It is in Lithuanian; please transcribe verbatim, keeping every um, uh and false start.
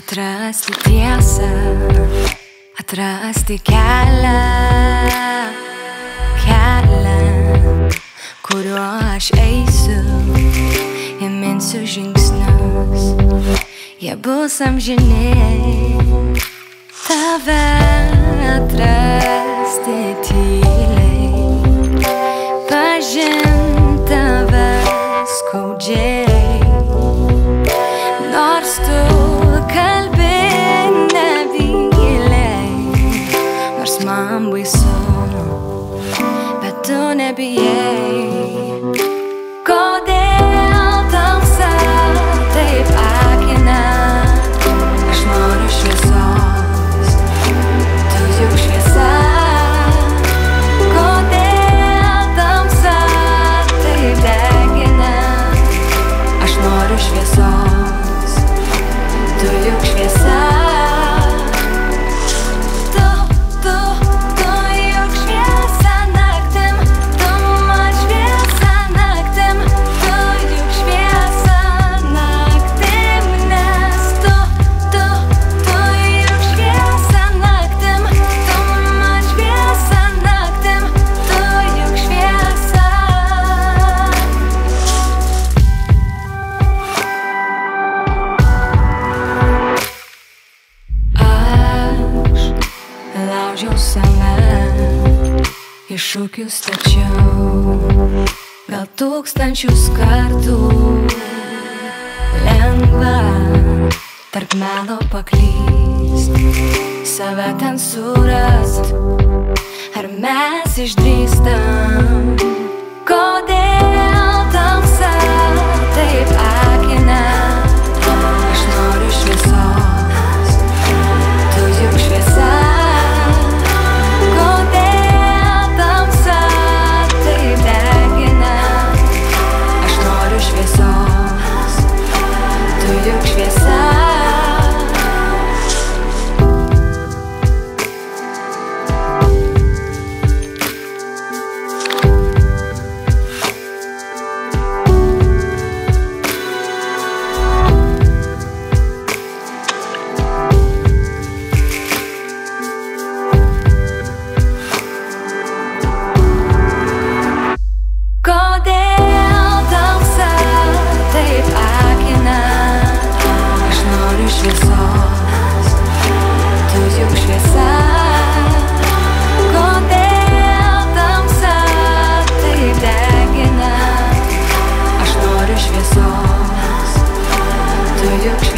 Atrasti tiesą, atrasti kelią, kelią, kuriuo aš eisiu, Iminsiu žingsnius, jie bus amžini. Tave atrasti tyliai, pažint tave skaudžiai, nors tu kalbi nebyliai, nors man baisu, bet tu nebijai. Kodėl tamsa taip akina, aš noriu šviesos, tu juk šviesa. Kodėl tamsa taip degina, aš noriu šviesos, tu juk šviesa. Iššūkius tačiau, gal tūkstančius kartų lengva tarp melo paklyst, save ten surast, ar mes išdrįstam. Kodėl tamsa taip akina, aš noriu šviesos, tu juk šviesa. You're